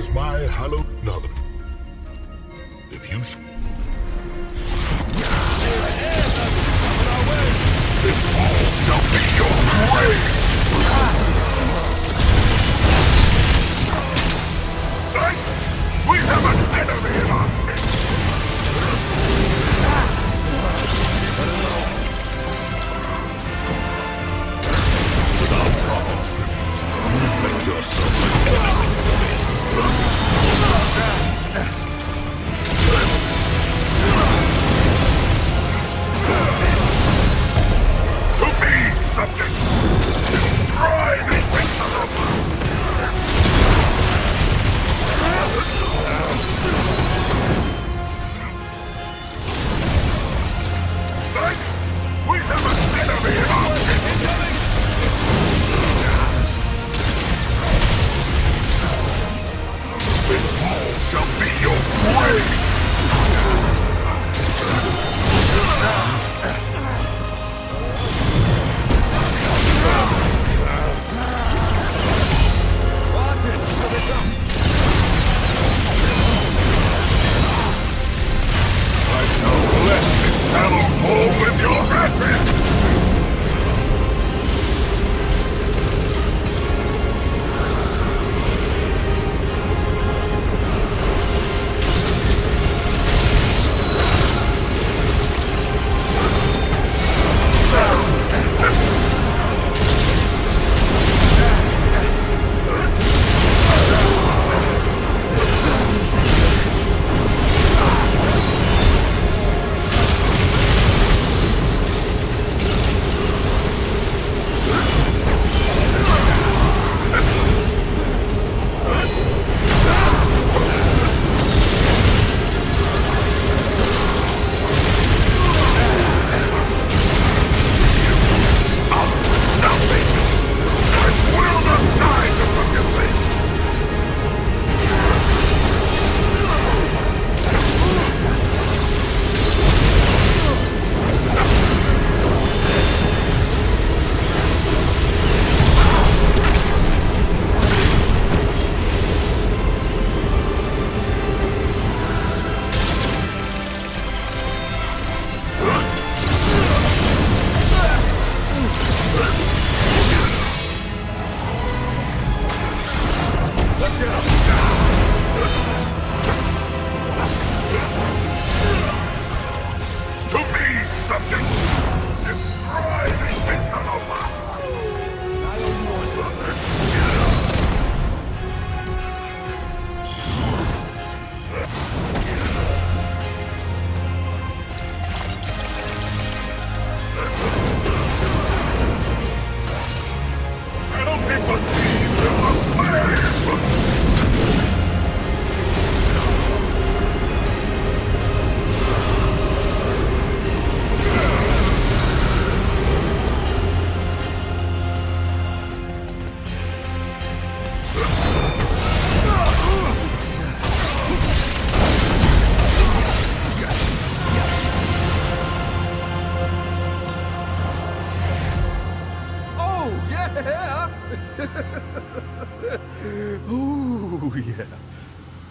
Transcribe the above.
my hallowed nothing. If you this all shall be your grave! Knights, we have an enemy in our midst! Without proper tribute, you make yourself an enemy for this. To me, subjects! Destroy the Winteropa! We have an enemy in our midst! This hall shall be your grave! I shall bless this hallowed hole with your hatred! To me, subjects! Destroy the Winteropa! Penalty for thieves in the fire! Oh, yeah! Ooh, yeah.